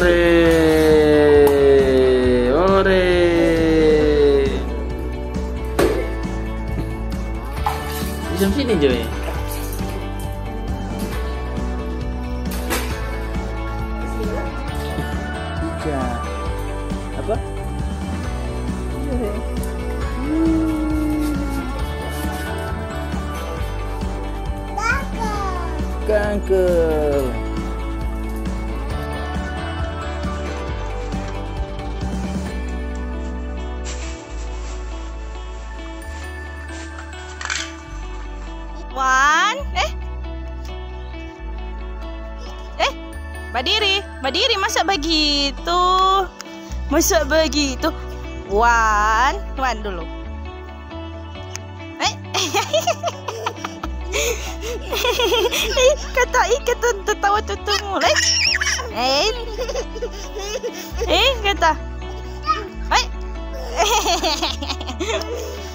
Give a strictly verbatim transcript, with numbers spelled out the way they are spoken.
Ore. Ore. Jom sini Joy. Ica. Apa? Kanker. Wan, eh, eh, berdiri, berdiri, masa begitu, masa begitu. Wan, Wan dulu. Eh, eh, kata ikat tertawa tutumu, eh, eh, eh, kata, eh.